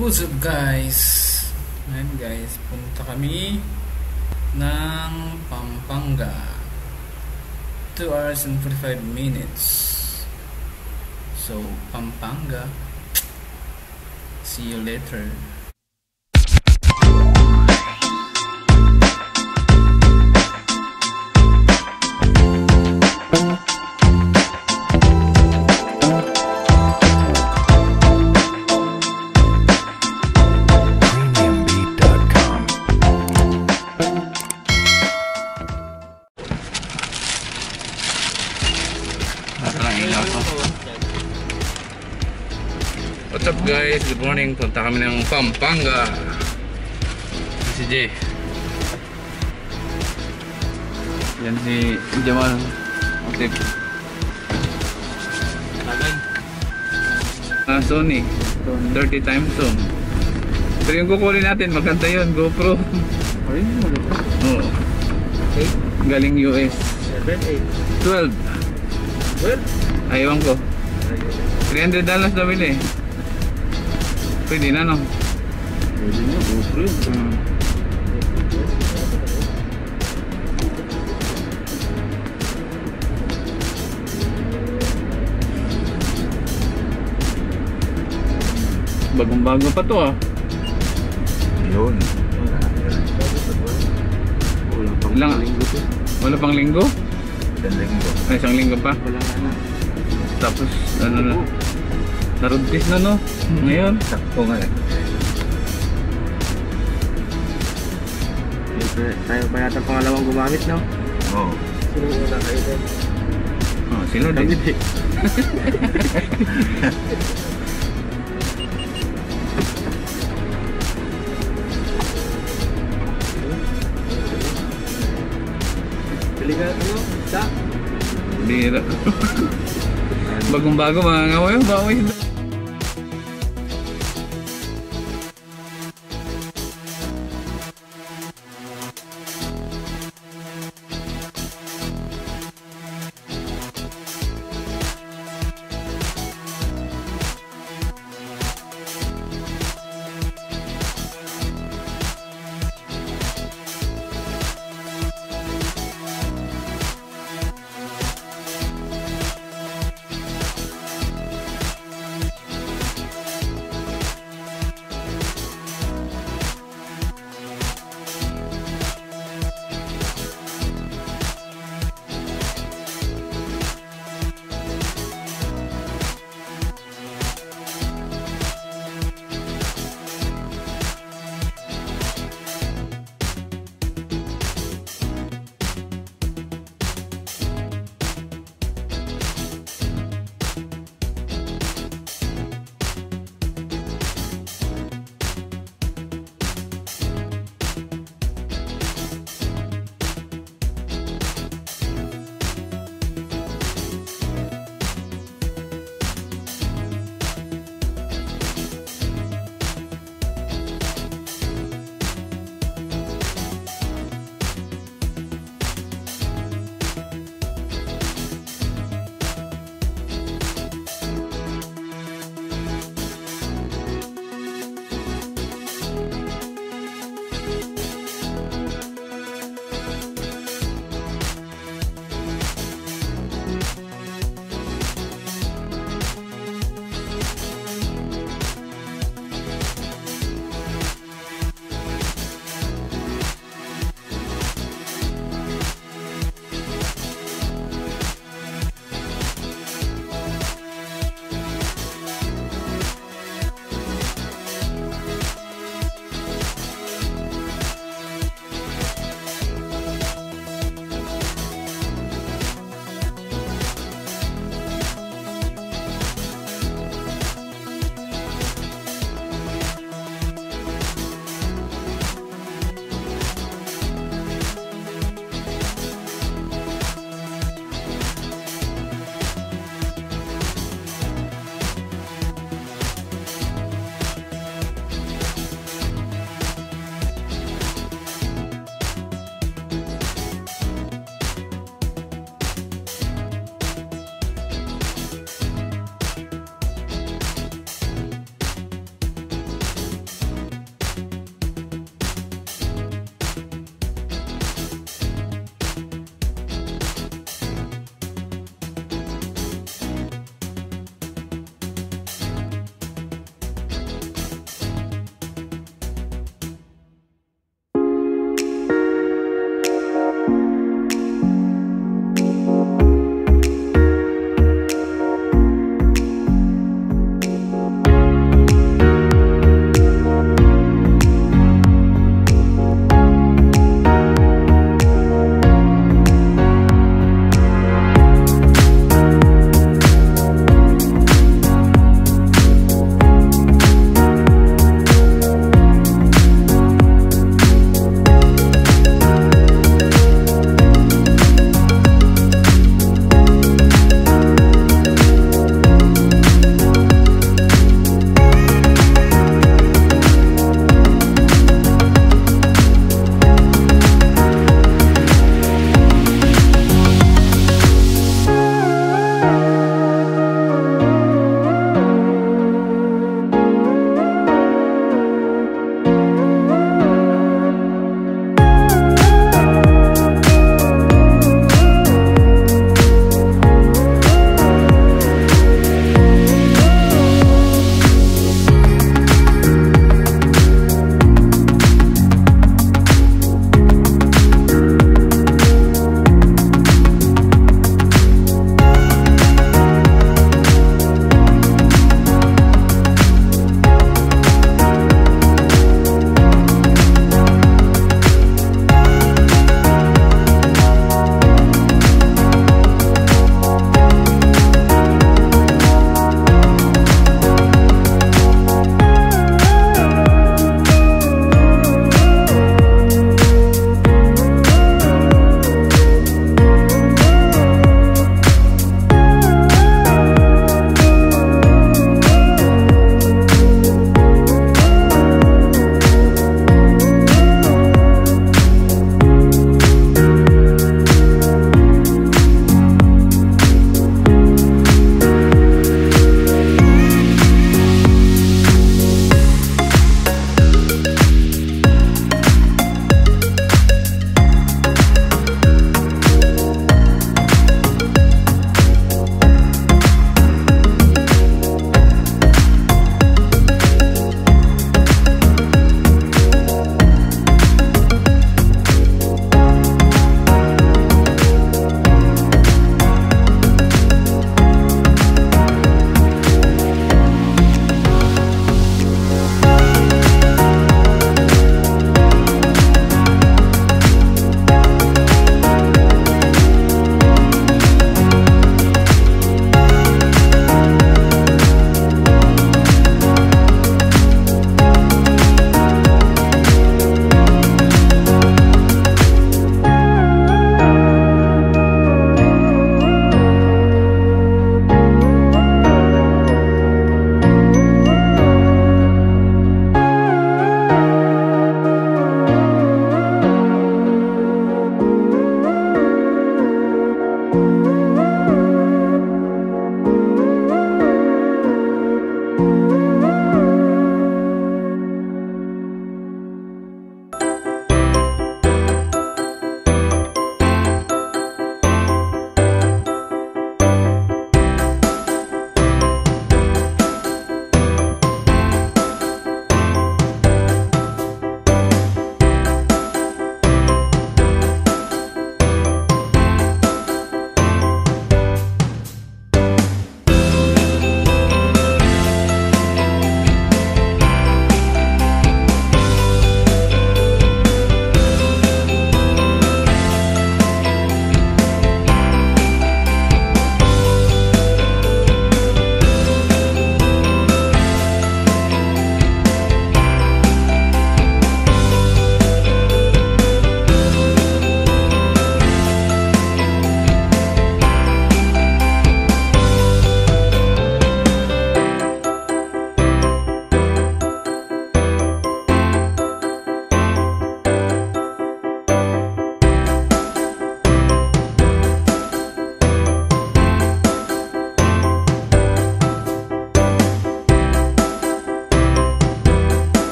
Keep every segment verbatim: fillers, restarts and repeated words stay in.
What's up guys? Ngayon guys, punta kami ng Pampanga. two hours and forty-five minutes. So, Pampanga. See you later. What's up guys? Good morning. Punta kami ng Pampanga. Si J. Yan si Jamal. Okay. Ah, Sony. thirty times zoom. Pero yung kukunin natin, maganda yun. GoPro. Ayun mo na ba? Oo. Okay. Galing U S. seven, eight. twelve. twelve? Ayaw ko. three hundred dollars na bili. Pwede na, no? Pwede na, GoPro yun. Hmm. Bagong bago pa to ah. Yun. Wala pang Ilang- linggo to. Wala pang linggo? Isang linggo. Ay, isang linggo pa. Wala na. Tapos, ano na? Naruntis na, no? Ngayon. Sakto nga eh. Siyempre, tayo pa yata pangalawang gumamit, no? Oo. Sino una kayo din? Oh, sila din. Kami din. Bili ka, ano? Sa? Bira. Bagong bago mga ngawa yun. Bago yun.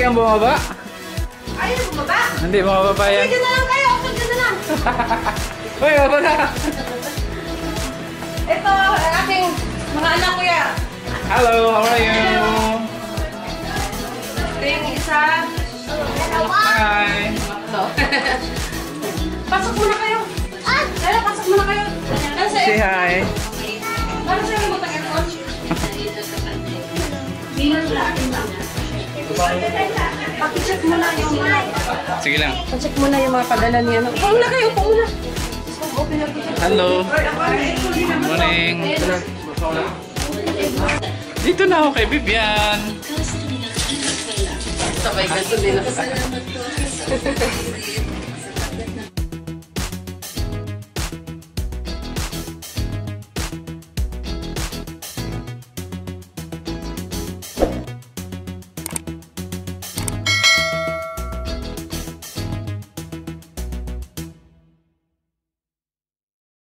lalaki ang bumaba? Ayaw, bumaba. Hindi, bumaba yan. Pwede na lang kayo. Pwede na lang. Uy, baba na. Ito, ang aking mga anak ko yan. Hello, how are you? Ito yung isa. Hi. Ito. Pasok muna kayo. Ah, Lala, pasok muna kayo. Lala, sa Say hi. Lala, sa iyo mo aircon. Pakicheck muna yung mga... Sige lang. Pacheck muna yung mga padala niya. Upo muna kayo, upo muna. Open up. Hello. Good morning. Dito na ako kay Vivian. Sabay gasolina.